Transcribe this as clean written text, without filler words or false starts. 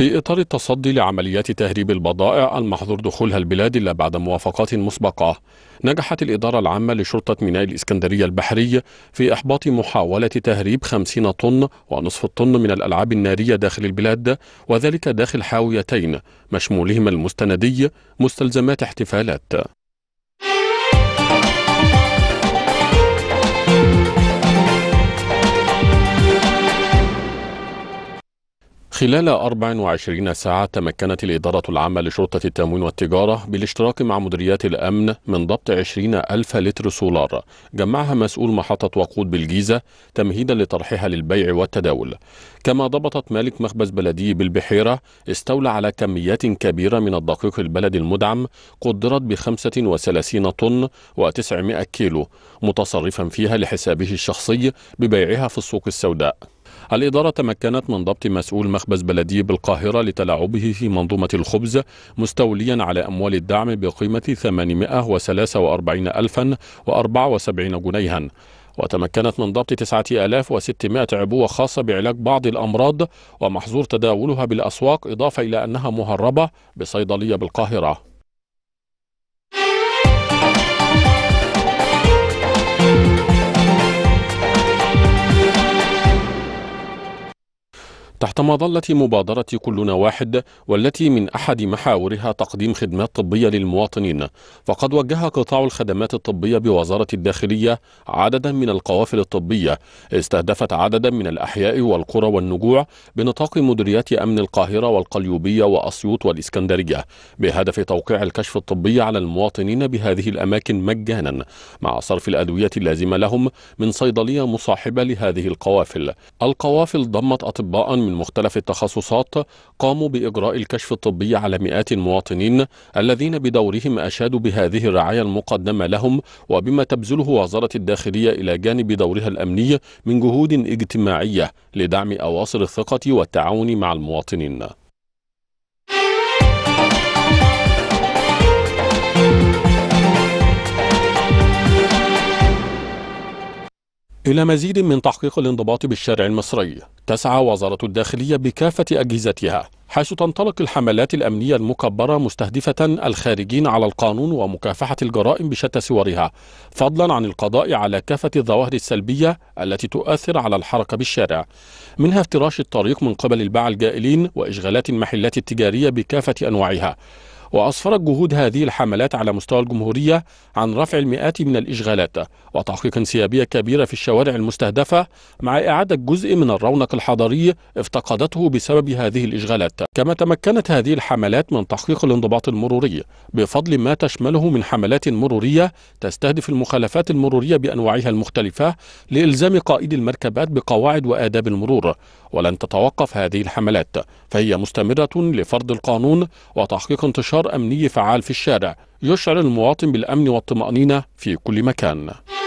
في إطار التصدي لعمليات تهريب البضائع المحظور دخولها البلاد إلا بعد موافقات مسبقة، نجحت الإدارة العامة لشرطة ميناء الإسكندرية البحري في إحباط محاولة تهريب 50 طن ونصف الطن من الألعاب النارية داخل البلاد، وذلك داخل حاويتين مشمولهما المستندي مستلزمات احتفالات. خلال 24 ساعة تمكنت الإدارة العامة لشرطة التموين والتجارة بالاشتراك مع مديريات الأمن من ضبط 20,000 لتر سولار جمعها مسؤول محطة وقود بالجيزة تمهيدا لطرحها للبيع والتداول. كما ضبطت مالك مخبز بلدي بالبحيرة استولى على كميات كبيرة من الدقيق البلدي المدعم قدرت ب35 طن و900 كيلو متصرفا فيها لحسابه الشخصي ببيعها في السوق السوداء. الإدارة تمكنت من ضبط مسؤول مخبز بلدي بالقاهرة لتلاعبه في منظومة الخبز مستوليا على أموال الدعم بقيمة 843,074 جنيها، وتمكنت من ضبط 9,600 عبوة خاصة بعلاج بعض الأمراض ومحظور تداولها بالأسواق، إضافة إلى أنها مهربة بصيدلية بالقاهرة. تحت مظلة مبادرة كلنا واحد، والتي من أحد محاورها تقديم خدمات طبية للمواطنين، فقد وجه قطاع الخدمات الطبية بوزارة الداخلية عددا من القوافل الطبية استهدفت عددا من الأحياء والقرى والنجوع بنطاق مديريات أمن القاهرة والقليوبية وأسيوط والإسكندرية، بهدف توقيع الكشف الطبي على المواطنين بهذه الأماكن مجانا مع صرف الأدوية اللازمة لهم من صيدلية مصاحبة لهذه القوافل. القوافل ضمت أطباء من مختلف التخصصات قاموا بإجراء الكشف الطبي على مئات المواطنين الذين بدورهم أشادوا بهذه الرعاية المقدمة لهم، وبما تبذله وزارة الداخلية إلى جانب دورها الأمني من جهود اجتماعية لدعم أواصر الثقة والتعاون مع المواطنين. إلى مزيد من تحقيق الانضباط بالشارع المصري، تسعى وزارة الداخلية بكافة أجهزتها حيث تنطلق الحملات الأمنية المكبرة مستهدفة الخارجين على القانون ومكافحة الجرائم بشتى صورها، فضلا عن القضاء على كافة الظواهر السلبية التي تؤثر على الحركة بالشارع، منها افتراش الطريق من قبل الباعة الجائلين وإشغالات المحلات التجارية بكافة أنواعها. وأسفرت جهود هذه الحملات على مستوى الجمهورية عن رفع المئات من الإشغالات وتحقيق انسيابية كبيرة في الشوارع المستهدفة، مع إعادة جزء من الرونق الحضري افتقدته بسبب هذه الإشغالات. كما تمكنت هذه الحملات من تحقيق الانضباط المروري بفضل ما تشمله من حملات مرورية تستهدف المخالفات المرورية بأنواعها المختلفة لإلزام قائد المركبات بقواعد وآداب المرور. ولن تتوقف هذه الحملات، فهي مستمرة لفرض القانون وتحقيق انتشار أمني فعال في الشارع يشعر المواطن بالأمن والطمأنينة في كل مكان.